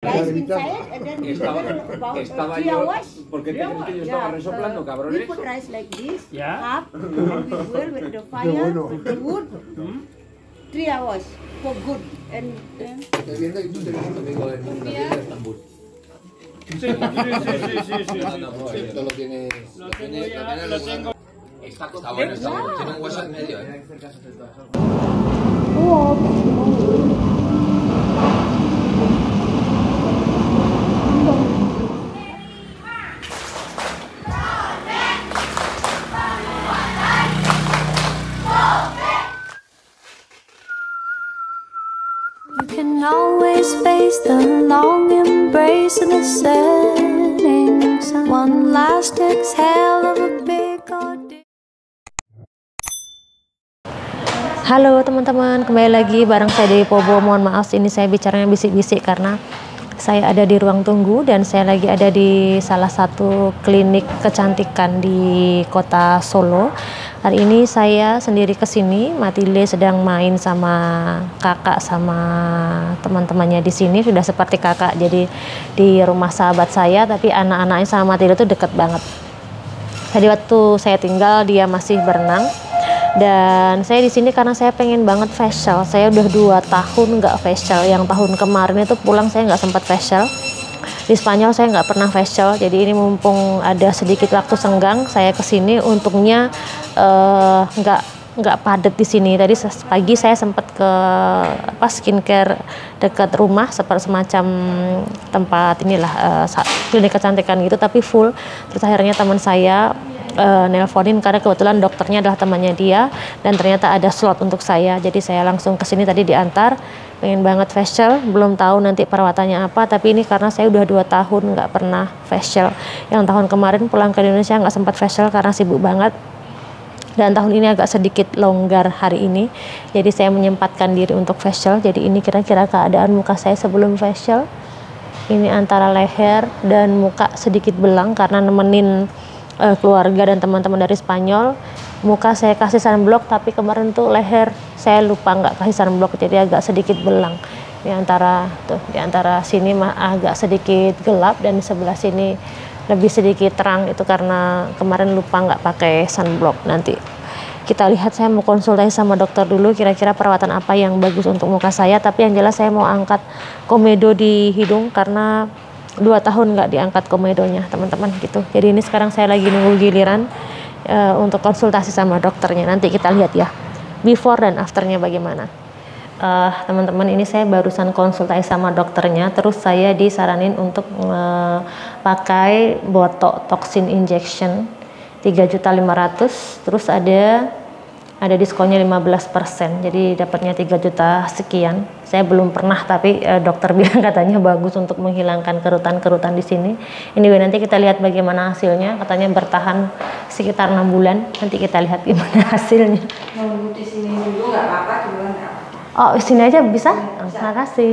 rice inside and then about 3 hours. ¿Por qué te crees que yo estaba resoplando, cabrones? We put rice like this, Yeah. up, and we boil with the fire, with the wood, 3 hours for good. And then Estoy viendo y tú tienes un amigo en una tienda de Estambul. Sí. Esto lo tienes. Lo tengo. Está bueno, está bueno. Tiene un hueso en medio, ¿eh? You can always face the long embrace of the setting sun. One last exhale of a big ordeal. Halo teman-teman, kembali lagi bareng saya Dewi Pobo. Mohon maaf ini saya bicaranya bisik-bisik karena saya ada di ruang tunggu dan saya lagi ada di salah satu klinik kecantikan di kota Solo. Hari ini saya sendiri kesini, Matilde sedang main sama kakak sama teman-temannya di sini, sudah seperti kakak. Jadi di rumah sahabat saya, tapi anak-anaknya sama Matilde itu deket banget. Tadi waktu saya tinggal dia masih berenang. Dan saya di sini karena saya pengen banget facial. Saya udah 2 tahun nggak facial. Yang tahun kemarin itu pulang saya nggak sempat facial. Di Spanyol saya nggak pernah facial. Jadi ini mumpung ada sedikit waktu senggang, saya kesini. Untungnya nggak padat di sini. Tadi pagi saya sempat ke skincare dekat rumah, seperti semacam tempat inilah klinik kecantikan gitu, tapi full. Terus akhirnya teman saya nelponin karena kebetulan dokternya adalah temannya dia dan ternyata ada slot untuk saya, jadi saya langsung ke sini tadi diantar. Pengen banget facial, belum tahu nanti perawatannya apa, tapi ini karena saya udah 2 tahun nggak pernah facial. Yang tahun kemarin pulang ke Indonesia nggak sempat facial karena sibuk banget, dan tahun ini agak sedikit longgar hari ini, jadi saya menyempatkan diri untuk facial. Jadi ini kira-kira keadaan muka saya sebelum facial. Ini antara leher dan muka sedikit belang karena nemenin keluarga dan teman-teman dari Spanyol. Muka saya kasih sunblock, tapi kemarin tuh leher saya lupa nggak kasih sunblock, jadi agak sedikit belang. Di antara sini mah agak sedikit gelap dan di sebelah sini lebih sedikit terang, itu karena kemarin lupa nggak pakai sunblock. Nanti kita lihat, saya mau konsultasi sama dokter dulu kira-kira perawatan apa yang bagus untuk muka saya. Tapi yang jelas saya mau angkat komedo di hidung karena 2 tahun nggak diangkat komedonya teman-teman gitu. Jadi ini sekarang saya lagi nunggu giliran untuk konsultasi sama dokternya. Nanti kita lihat ya before dan afternya bagaimana. Teman-teman, ini saya barusan konsultasi sama dokternya, terus saya disaranin untuk pakai botoxin injection 3.500.000, terus ada diskonnya 15%, jadi dapatnya 3 juta sekian. Saya belum pernah, tapi dokter bilang katanya bagus untuk menghilangkan kerutan-kerutan di sini. Anyway, nanti kita lihat bagaimana hasilnya. Katanya bertahan sekitar 6 bulan. Nanti kita lihat gimana hasilnya. nunggu di sini dulu nggak apa-apa, dulu nggak apa-apa. Oh, sini aja bisa? Terima kasih.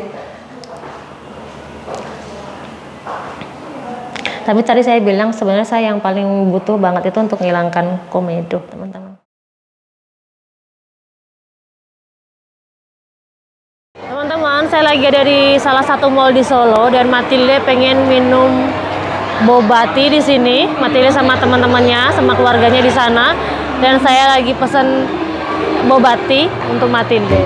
Tapi tadi saya bilang sebenarnya saya yang paling butuh banget itu untuk menghilangkan komedo, teman-teman. Teman-teman, saya lagi ada di salah satu mall di Solo dan Matilde pengen minum boba tea di sini. Matilde sama teman-temannya, sama keluarganya di sana, dan saya lagi pesen boba tea untuk Matilde.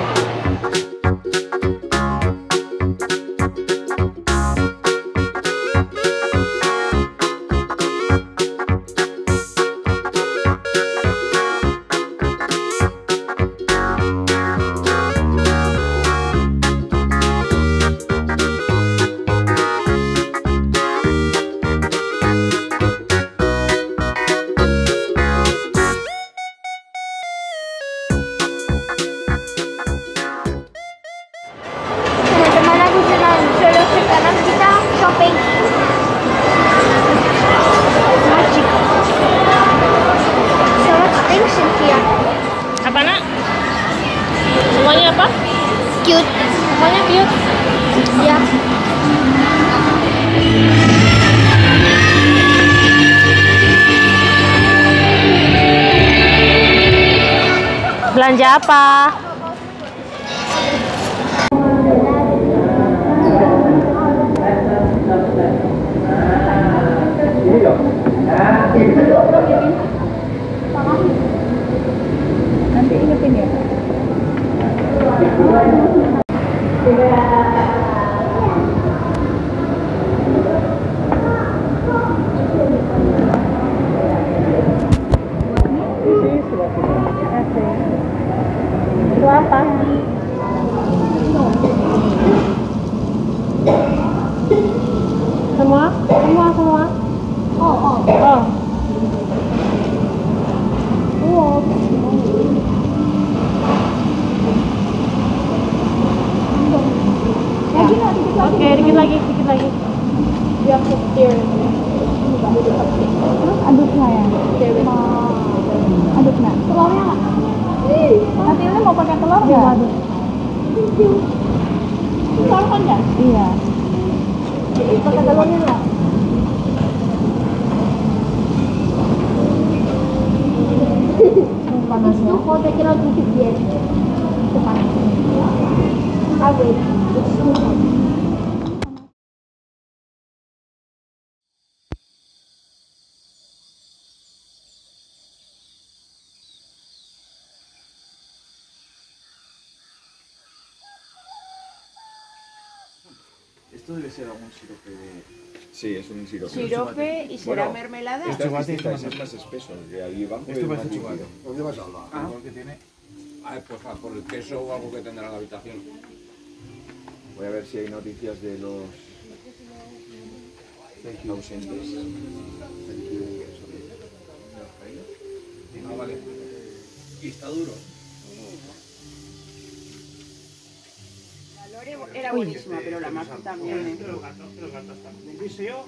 Apa nak? Semuanya apa? Cute. Semuanya cute. Ya. Belanja apa? semua. Oh. Oke, dikit lagi. You have to stir it. Aduknya ya? Aduknya. Telurnya nggak? Nanti ini mau pakai telur nggak? Aduk. Telur kan nggak? Iya. Pakai telurnya nggak? Panasnya. Kau tak kira dikit dia. Itu panas. Awet. Esto debe ser algún sirope de... Sí, es un sirope. Sirope y será Bueno, mermelada. Esta es distinta, ese es más espeso, el de ahí abajo Esto es parece más chocolate. líquido. ¿Dónde vas a hablar? Ah, porque tiene... Pues por el queso o algo que tendrá en la habitación. Voy a ver si hay noticias de los ausentes. Ah, vale. Y está duro. La Lore era buenísima, pero la Marta también. Los gatos también. ¿Dice yo?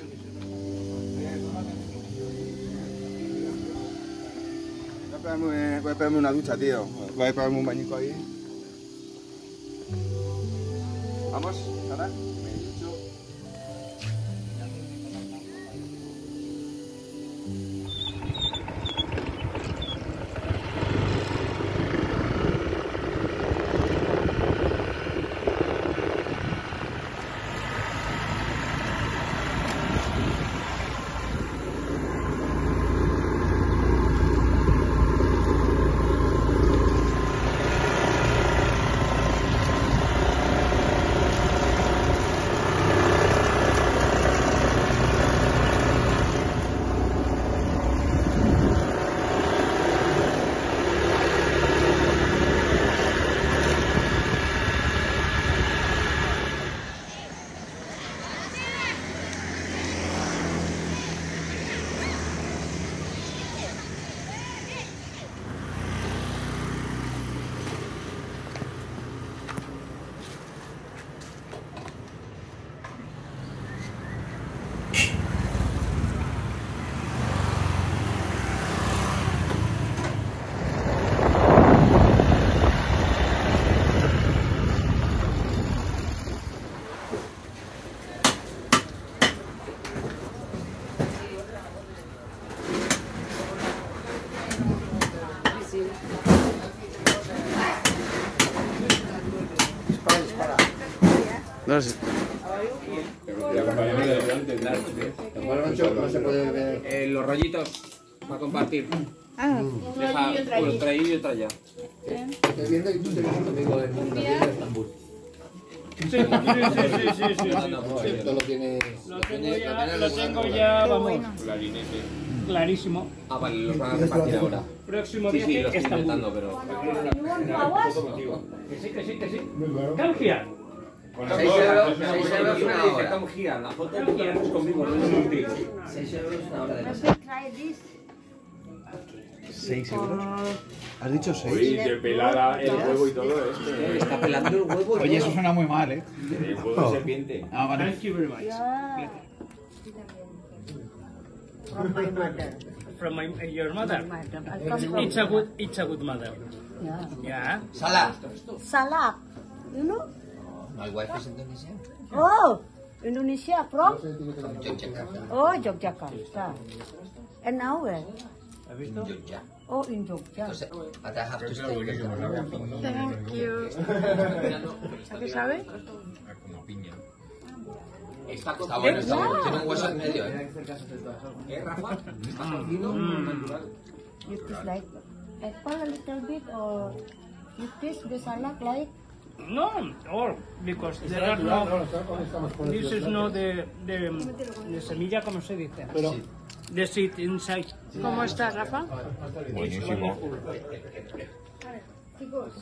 Voy a pegarme una ducha, tío. Voy a pegarme un bañico ahí. Vamos, Sara. Me ducho. No sé. No se puede ver. Los rollitos para compartir. Deja uno traído y otro allá. Estoy viendo y tú te vienes conmigo en una tienda de Estambul. Sí. Esto lo tiene. Lo tengo ya, vamos. Clarísimo. Ah, vale, los van a repartir ahora. Próximo Sí, viaje, lo estoy Estambul. intentando, pero. Que sí. Come here. 6 euros una hora. Come here. La foto es conmigo, no es contigo. 6 euros una hora de No sé, try this. 6 euros. ¿Has dicho 6? Uy, de pelada el huevo y todo esto. Está pelando el huevo. Oye, eso suena muy mal, ¿eh? El huevo de serpiente. Ah, vale. Thank you very much. Yeah. From my mother. From your mother. I come from It's a good mother. Yeah. Yeah. Sala. Salak. You know? My wife is Indonesian. Oh, Indonesia from? Yogyakarta. Oh, Yogyakarta. And now where? Jogja. Oh, in Jogja. But I have to stay there. Thank you. ¿A qué sabe? Está bueno, está bueno. Tiene un hueso en medio, ¿eh? Rafa? ¿Está cocido? You taste like apple a little bit or you taste the salad like? No, all because there are no. This is not the semilla, como se dice. The seed inside. ¿Cómo estás, Rafa? Buenísimo.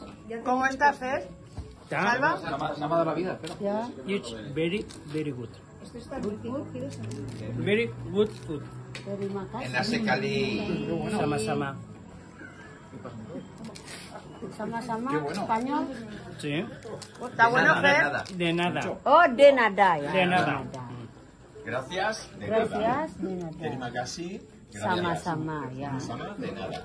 ¿Cómo estás, Fer? Salva? Nada más de la vida, espera. Yeah. It's very, very good. Very good food. Terima kasih. Enak sekali. Sama-sama. Sama-sama Spanyol. Sí. Está bueno, Fer. De nada. Oh, de nada ya. De nada. Gracias. De Gracias, de Terima nada. kasih. Sama-sama ya. Sama de nada.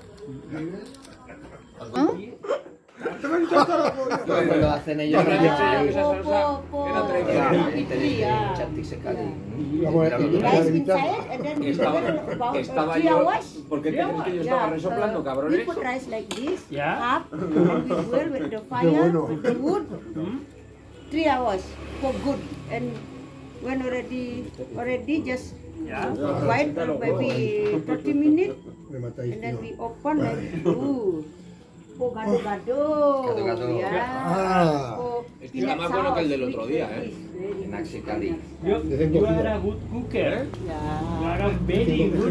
Cuando hacen ellos Ya, esa salsa, po. era tradicional. Iya. Cantik sekali. Rice inside and then we Estaba, put about estaba 3 yo, hours. ¿por qué crees que yo estaba resoplando, We cabrones? put rice like this, Yeah. half, and we boil with the fire, with the wood, 3 hours for good. And when already just wait maybe 30 minutes, and then we open like, oh, gado-gado. Gado-gado. Ya. Oh, Este era más bueno que el del otro día, ¿eh? Very Enak sekali. You are a good cooker. Ya. You are a very good.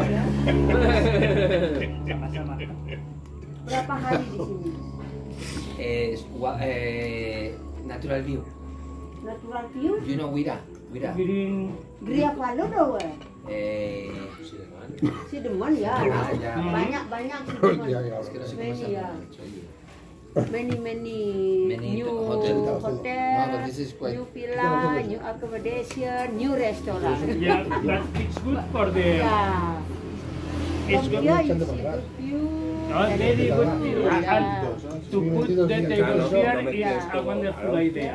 Sama-sama. Berapa hari di sini? Natural view. Natural view? You know Wira? Wira. Green. Gria Palu doh, Sideman ya. Ya. Banyak Sideman. Es que no sé cómo Many se ya. llama. Many new hotel. hotel, No, but this is quite- new villa, new accommodation, new restaurant. Yeah, but it's good for the. Yeah. It's From good. here you see good view. Very good view. Yeah. And to put the table here is a wonderful idea.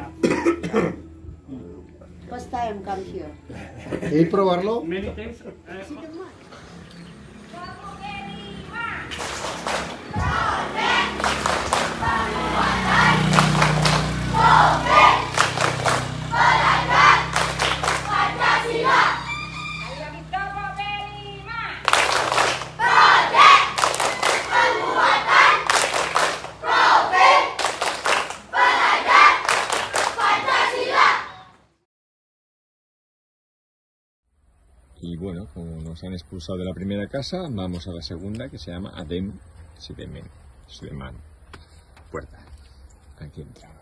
First time come here. ¿Queréis probarlo? Many thanks. Sideman. Y bueno, como nos han expulsado de la primera casa, vamos a la segunda, que se llama Adem Suleman. Puerta. Aquí entramos.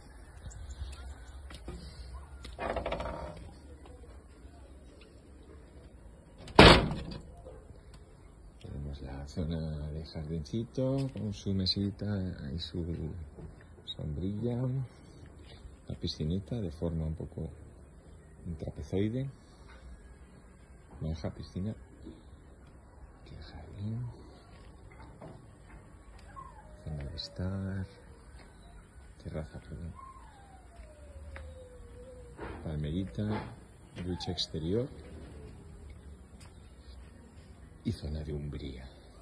Tenemos la zona de jardincito, con su mesita y su sombrilla. La piscinita de forma un poco trapezoide. Baja piscina, aquí el jardín, zona de estar, terraza, perdón, palmerita, ducha exterior y zona de umbría.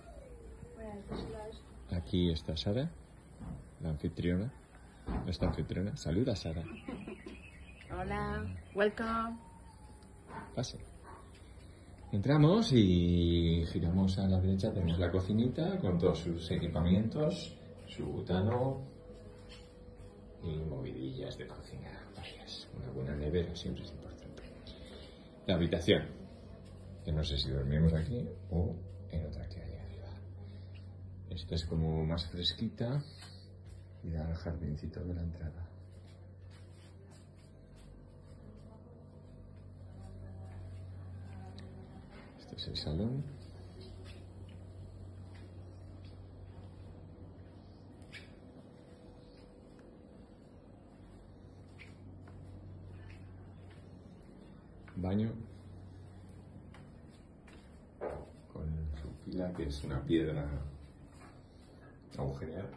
Aquí está Sara, la anfitriona, nuestra anfitriona. Saluda, Sara. Hola, welcome. Pase. Entramos y giramos a la derecha, tenemos la cocinita con todos sus equipamientos, su butano y movidillas de cocina varias. Una buena nevera siempre es importante. La habitación, que no sé si dormimos aquí o en otra que hay arriba. Esta es como más fresquita y da al jardincito de la entrada. Este es el salón. Baño con su pila, que es una piedra agujereada.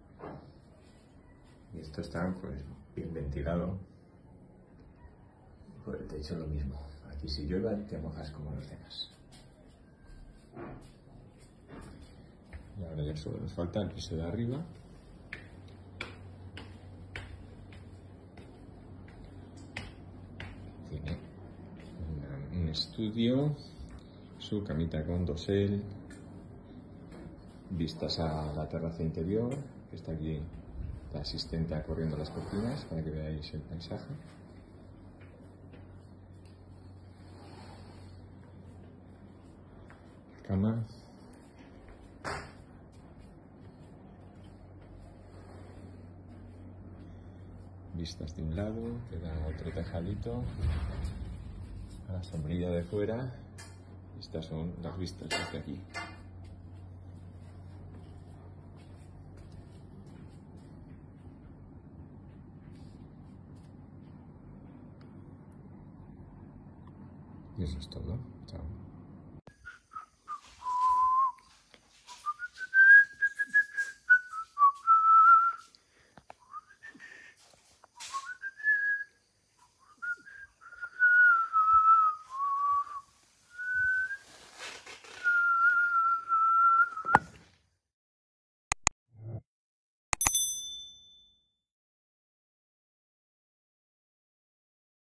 Y esto está pues bien ventilado. Por el techo lo mismo. Aquí si llueve te mojas como los demás. Y ahora ya solo nos falta el piso de arriba. Tiene un estudio, su camita con dosel, vistas a la terraza interior, que está aquí la asistente corriendo las cortinas para que veáis el paisaje. Cama. Vistas de un lado, queda otro tejadito a la sombrilla de fuera. Estas son las vistas desde aquí. Y eso es todo. Chao.